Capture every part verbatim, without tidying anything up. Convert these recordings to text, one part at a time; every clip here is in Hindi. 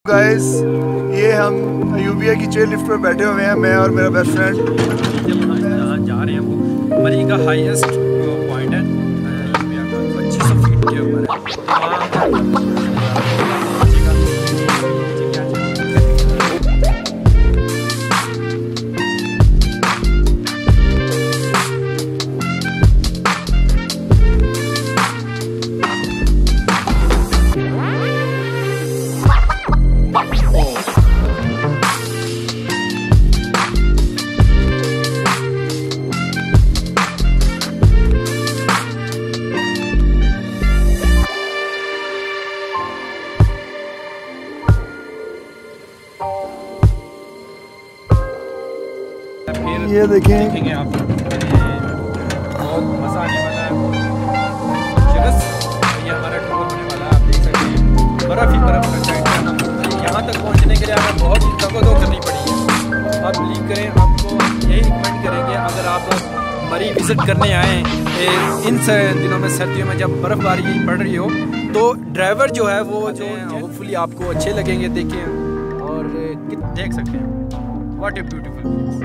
गाइस, ये हम यूबिया की चेयर लिफ्ट पर बैठे हुए हैं, मैं और मेरा बेस्ट फ्रेंड। जहाँ जा रहे हैं वो मरी का हाईएस्ट पॉइंट है यूबिया का, पच्चीस सौ फीट के ऊपर है। ये देखें, देखेंगे आप, बहुत मज़ा आने वाला है। ये हमारा टूर होने वाला है, आप देख सकते हैं बर्फ़ ही बर्फ़ का साइड। यहाँ तक पहुँचने के लिए हमें बहुत ही दगो करनी पड़ी है। आप बिलीव करें, आपको यही रिकमेंड करेंगे अगर आप मरी विज़िट करने आएँ इन दिनों में, सर्दियों में जब बर्फ़बारी पड़ रही हो, तो ड्राइवर जो है वो जो होपफुली आपको अच्छे लगेंगे। देखें और देख सकते हैं, व्हाट ए ब्यूटीफुल प्लेस।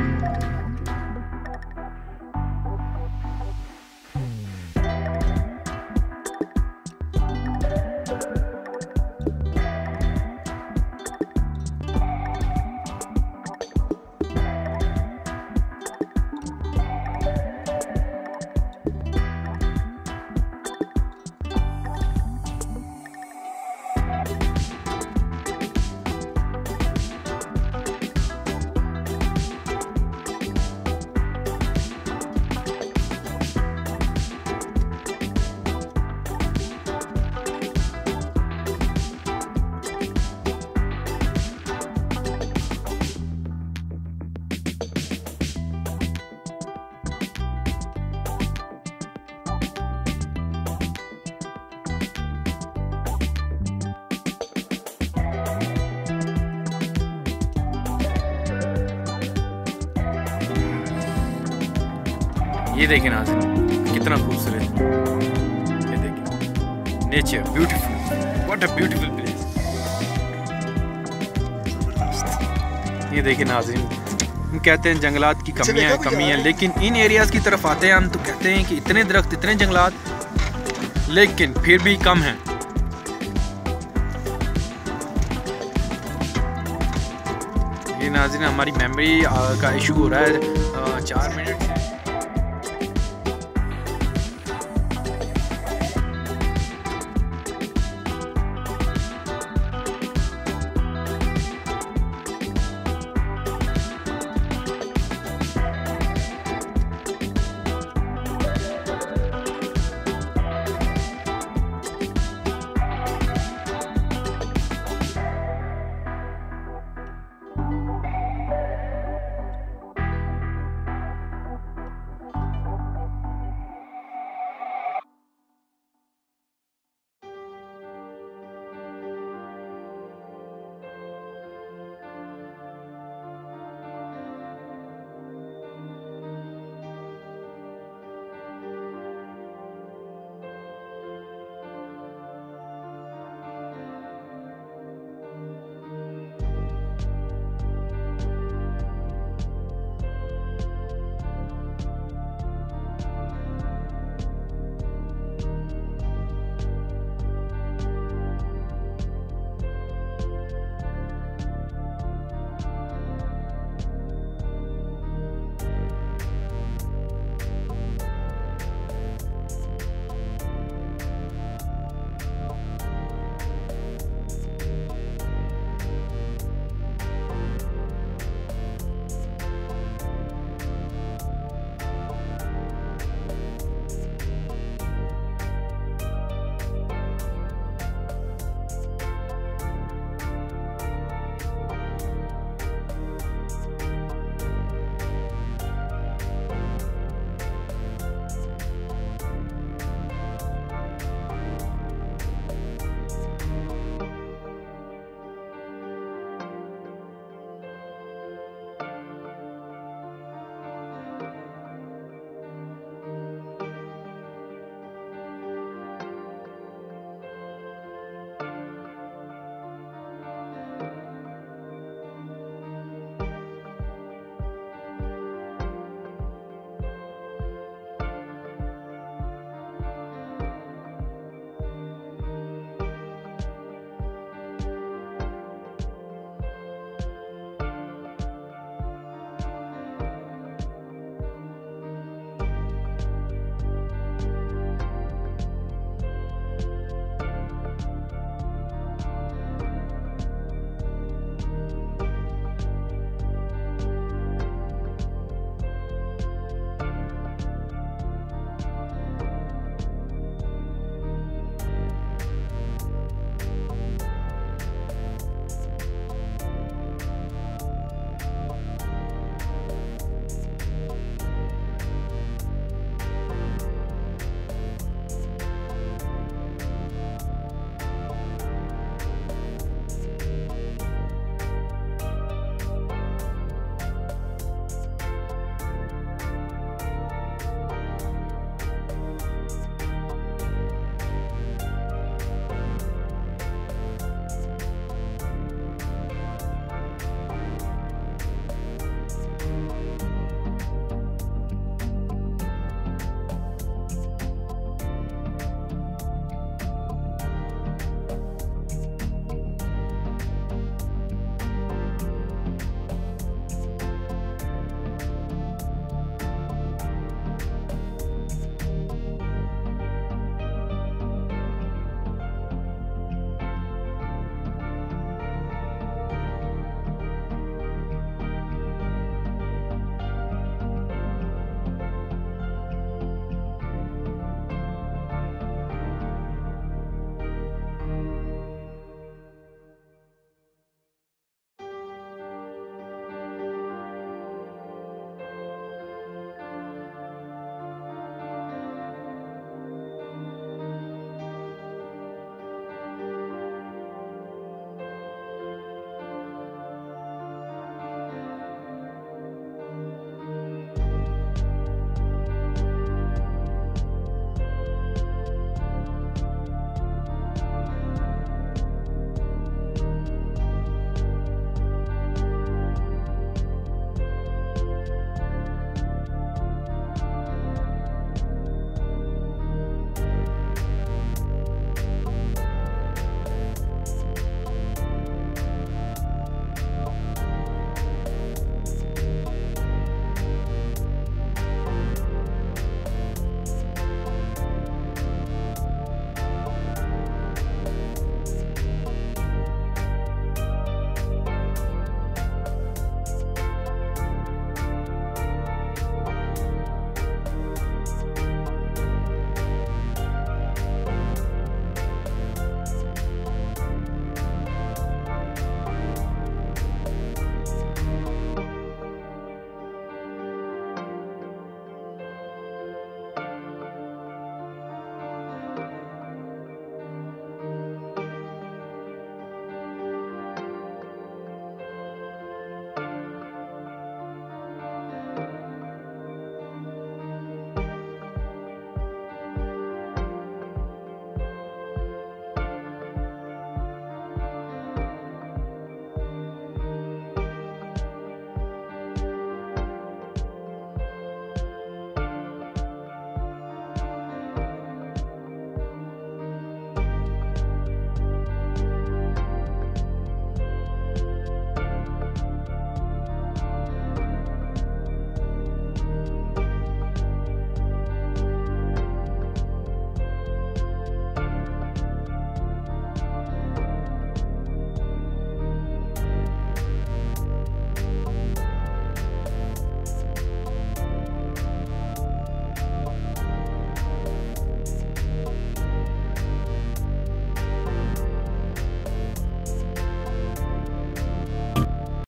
ये देखिए नाज़रीन, कितना खूबसूरत, ये देखिए nature, beautiful, what a beautiful place. ये देखिए नाज़रीन, हम कहते हैं जंगलात की कमियां हैं कमी है, लेकिन इन एरियाज़ की तरफ आते हैं हम तो कहते हैं कि इतने दरख्त, इतने जंगलात, लेकिन फिर भी कम हैं। ये नाज़रीन, हमारी मेमोरी का इशू हो रहा है, चार मिनट